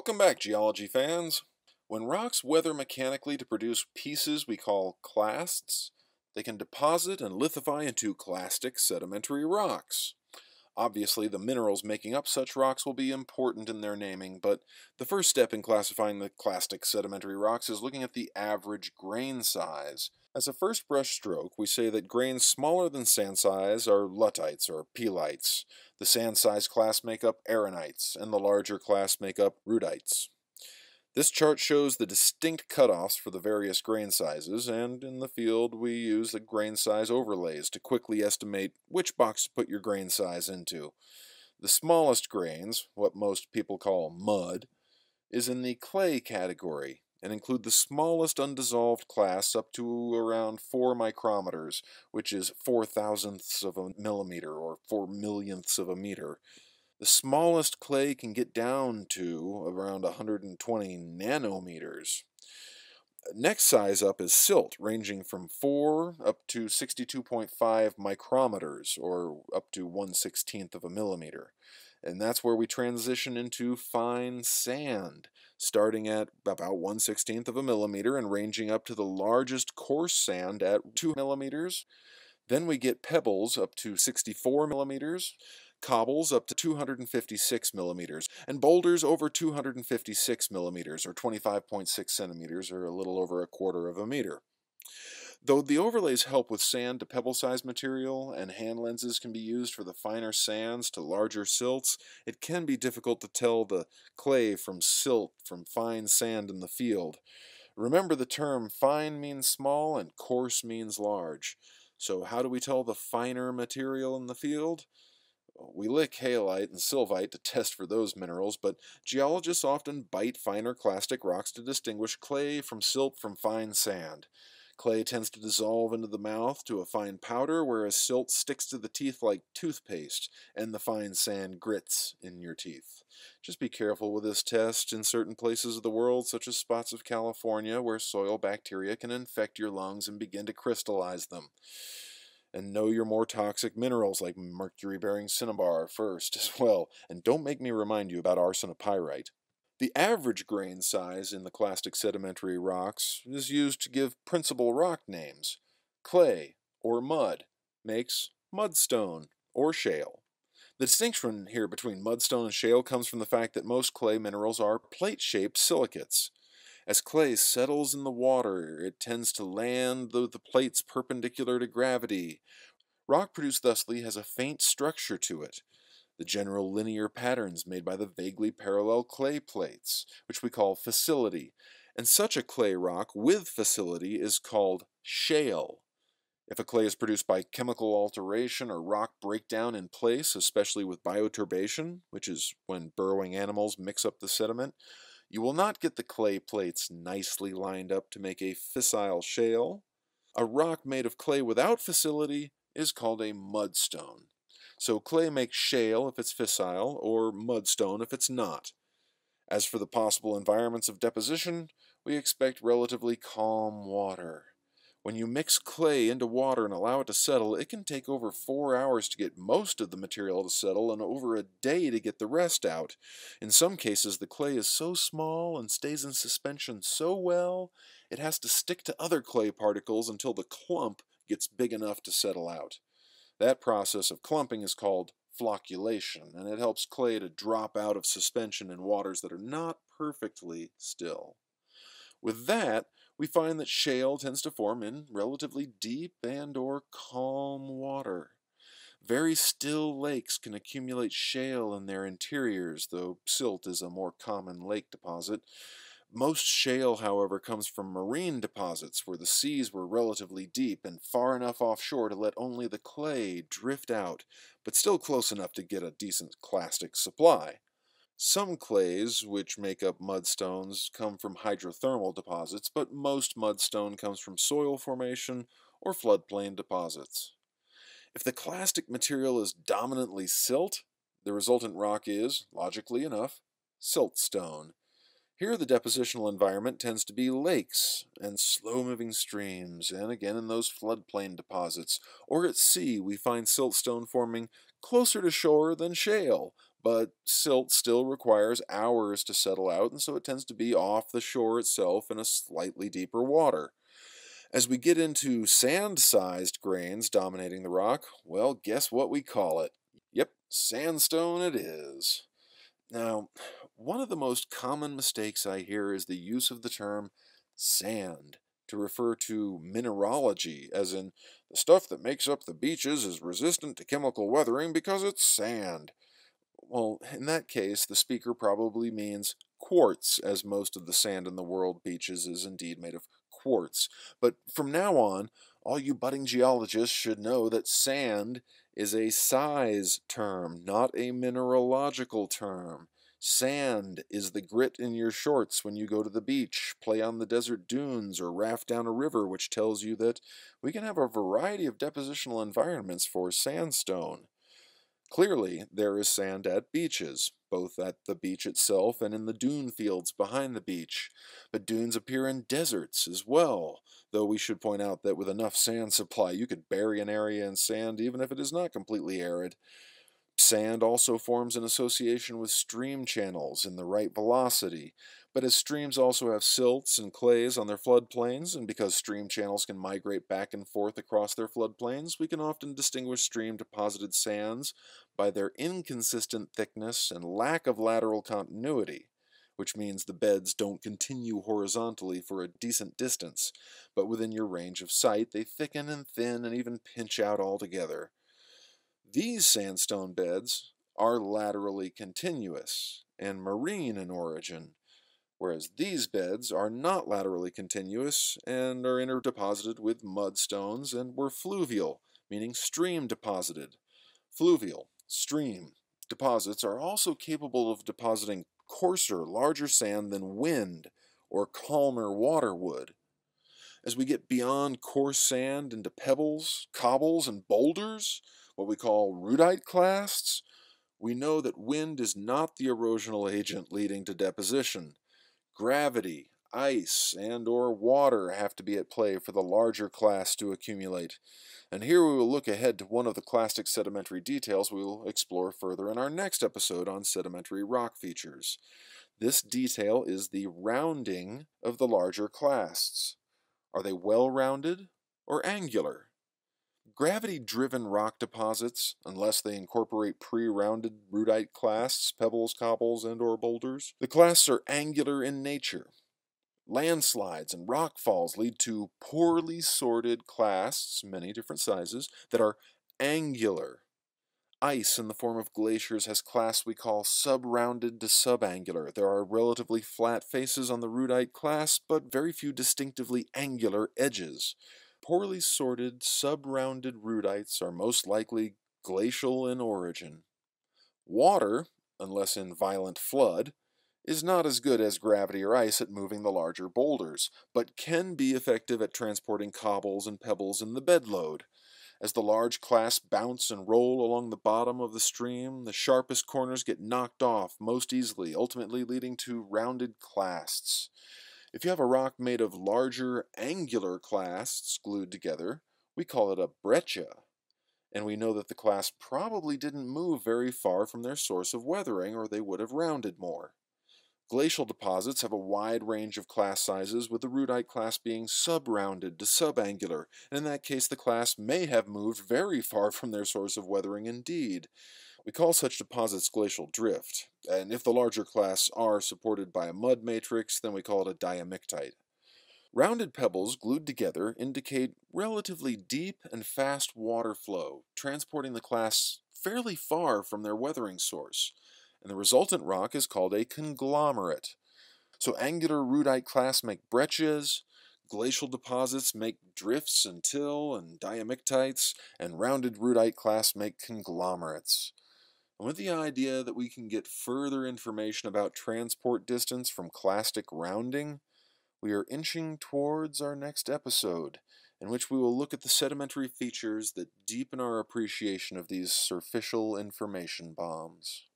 Welcome back, geology fans. When rocks weather mechanically to produce pieces we call clasts, they can deposit and lithify into clastic sedimentary rocks. Obviously, the minerals making up such rocks will be important in their naming, but the first step in classifying the clastic sedimentary rocks is looking at the average grain size. As a first brush stroke, we say that grains smaller than sand size are luttites or peelites. The sand size class make up aaronites, and the larger class make up rudites. This chart shows the distinct cutoffs for the various grain sizes, and in the field we use the grain size overlays to quickly estimate which box to put your grain size into. The smallest grains, what most people call mud, is in the clay category and include the smallest undissolved class up to around 4 micrometers, which is 4 thousandths of a millimeter or 4 millionths of a meter. The smallest clay can get down to around 120 nanometers. Next size up is silt, ranging from 4 up to 62.5 micrometers, or up to 1/16th of a millimeter. And that's where we transition into fine sand, starting at about 1/16th of a millimeter and ranging up to the largest coarse sand at 2 millimeters. Then we get pebbles up to 64 millimeters, cobbles up to 256 millimeters, and boulders over 256 millimeters, or 25.6 centimeters, or a little over a quarter of a meter. Though the overlays help with sand to pebble-sized material, and hand lenses can be used for the finer sands to larger silts, it can be difficult to tell the clay from silt from fine sand in the field. Remember, the term fine means small and coarse means large. So how do we tell the finer material in the field? We lick halite and sylvite to test for those minerals, but geologists often bite finer clastic rocks to distinguish clay from silt from fine sand. Clay tends to dissolve into the mouth to a fine powder, whereas silt sticks to the teeth like toothpaste, and the fine sand grits in your teeth. Just be careful with this test in certain places of the world, such as spots of California, where soil bacteria can infect your lungs and begin to crystallize them. And know your more toxic minerals like mercury-bearing cinnabar first as well, and don't make me remind you about arsenopyrite. The average grain size in the clastic sedimentary rocks is used to give principal rock names. Clay, or mud, makes mudstone, or shale. The distinction here between mudstone and shale comes from the fact that most clay minerals are plate-shaped silicates. As clay settles in the water, it tends to land the plates perpendicular to gravity. Rock produced thusly has a faint structure to it, the general linear patterns made by the vaguely parallel clay plates, which we call facility, and such a clay rock with facility is called shale. If a clay is produced by chemical alteration or rock breakdown in place, especially with bioturbation, which is when burrowing animals mix up the sediment, you will not get the clay plates nicely lined up to make a fissile shale. A rock made of clay without facility is called a mudstone. So clay makes shale if it's fissile, or mudstone if it's not. As for the possible environments of deposition, we expect relatively calm water. When you mix clay into water and allow it to settle, it can take over 4 hours to get most of the material to settle and over a day to get the rest out. In some cases, the clay is so small and stays in suspension so well, it has to stick to other clay particles until the clump gets big enough to settle out. That process of clumping is called flocculation, and it helps clay to drop out of suspension in waters that are not perfectly still. With that, we find that shale tends to form in relatively deep and/or calm water. Very still lakes can accumulate shale in their interiors, though silt is a more common lake deposit. Most shale, however, comes from marine deposits where the seas were relatively deep and far enough offshore to let only the clay drift out, but still close enough to get a decent clastic supply. Some clays, which make up mudstones, come from hydrothermal deposits, but most mudstone comes from soil formation or floodplain deposits. If the clastic material is dominantly silt, the resultant rock is, logically enough, siltstone. Here the depositional environment tends to be lakes and slow-moving streams, and again in those floodplain deposits, or at sea we find siltstone forming closer to shore than shale, but silt still requires hours to settle out, and so it tends to be off the shore itself in a slightly deeper water. As we get into sand-sized grains dominating the rock, well, guess what we call it? Yep, sandstone it is. Now, one of the most common mistakes I hear is the use of the term sand to refer to mineralogy, as in, the stuff that makes up the beaches is resistant to chemical weathering because it's sand. Well, in that case, the speaker probably means quartz, as most of the sand in the world beaches is indeed made of quartz. But from now on, all you budding geologists should know that sand is a size term, not a mineralogical term. Sand is the grit in your shorts when you go to the beach, play on the desert dunes, or raft down a river, which tells you that we can have a variety of depositional environments for sandstone. Clearly, there is sand at beaches, both at the beach itself and in the dune fields behind the beach. But dunes appear in deserts as well, though we should point out that with enough sand supply, you could bury an area in sand even if it is not completely arid. Sand also forms an association with stream channels in the right velocity, but as streams also have silts and clays on their floodplains, and because stream channels can migrate back and forth across their floodplains, we can often distinguish stream-deposited sands by their inconsistent thickness and lack of lateral continuity, which means the beds don't continue horizontally for a decent distance, but within your range of sight they thicken and thin and even pinch out altogether. These sandstone beds are laterally continuous and marine in origin, whereas these beds are not laterally continuous and are interdeposited with mudstones and were fluvial, meaning stream deposited. Fluvial, stream, deposits are also capable of depositing coarser, larger sand than wind or calmer water would. As we get beyond coarse sand into pebbles, cobbles, and boulders, what we call rudite clasts, we know that wind is not the erosional agent leading to deposition. Gravity, ice, and/or water have to be at play for the larger clasts to accumulate. And here we will look ahead to one of the clastic sedimentary details we will explore further in our next episode on sedimentary rock features. This detail is the rounding of the larger clasts. Are they well-rounded or angular? Gravity-driven rock deposits, unless they incorporate pre-rounded rudite clasts, pebbles, cobbles, and/or boulders, the clasts are angular in nature. Landslides and rockfalls lead to poorly sorted clasts, many different sizes, that are angular. Ice in the form of glaciers has clasts we call sub-rounded to subangular. There are relatively flat faces on the rudite clasts, but very few distinctively angular edges. Poorly sorted, sub-rounded rudites are most likely glacial in origin. Water, unless in violent flood, is not as good as gravity or ice at moving the larger boulders, but can be effective at transporting cobbles and pebbles in the bedload. As the large clasts bounce and roll along the bottom of the stream, the sharpest corners get knocked off most easily, ultimately leading to rounded clasts. If you have a rock made of larger angular clasts glued together, we call it a breccia, and we know that the clasts probably didn't move very far from their source of weathering, or they would have rounded more. Glacial deposits have a wide range of clast sizes, with the rudite clast being sub-rounded to subangular, and in that case the clast may have moved very far from their source of weathering indeed. We call such deposits glacial drift, and if the larger clasts are supported by a mud matrix, then we call it a diamictite. Rounded pebbles glued together indicate relatively deep and fast water flow, transporting the clasts fairly far from their weathering source, and the resultant rock is called a conglomerate. So angular rudite clasts make breccias, glacial deposits make drifts and till and diamictites, and rounded rudite clasts make conglomerates. And with the idea that we can get further information about transport distance from clastic rounding, we are inching towards our next episode, in which we will look at the sedimentary features that deepen our appreciation of these surficial information bombs.